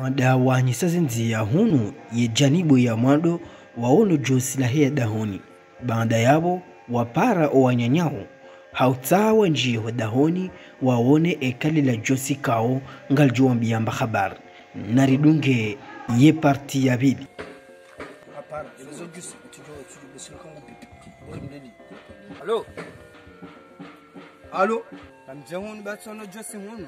madawanyi sazinzi ya hunu ye janibu ya mwado waono josi la hea dahoni. Baada yabo wapara o wanyanyao hautawa njie wa dahoni waone ekali la josi kao ngaljuwa mbiyamba khabar. Naridunge ye parti ya bibi. Allo? Allo? Namjahuni batsono josi hunu.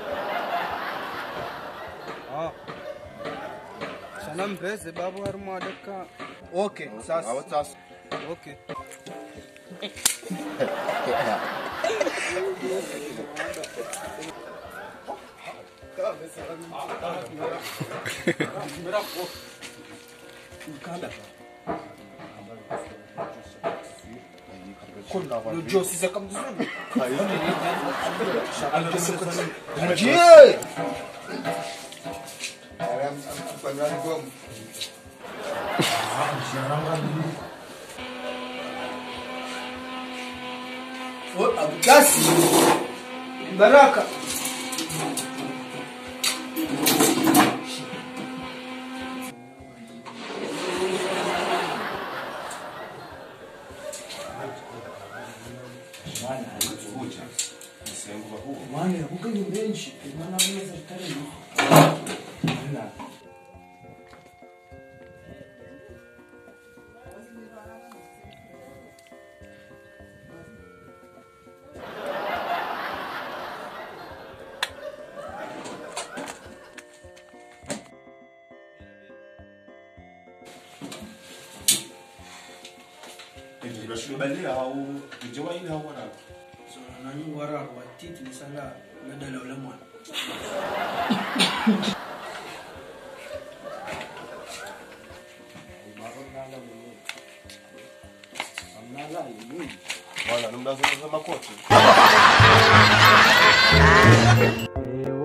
Sanam beze babu harma daka. Okay, sas. Okay. No Josi za kamduzuni. Abukasi Baraka mwana ukani benchi mwana anaweza kutana Balia au Jawaini au wana so nani wara watiti misala medala wala mwana numdazo za makoti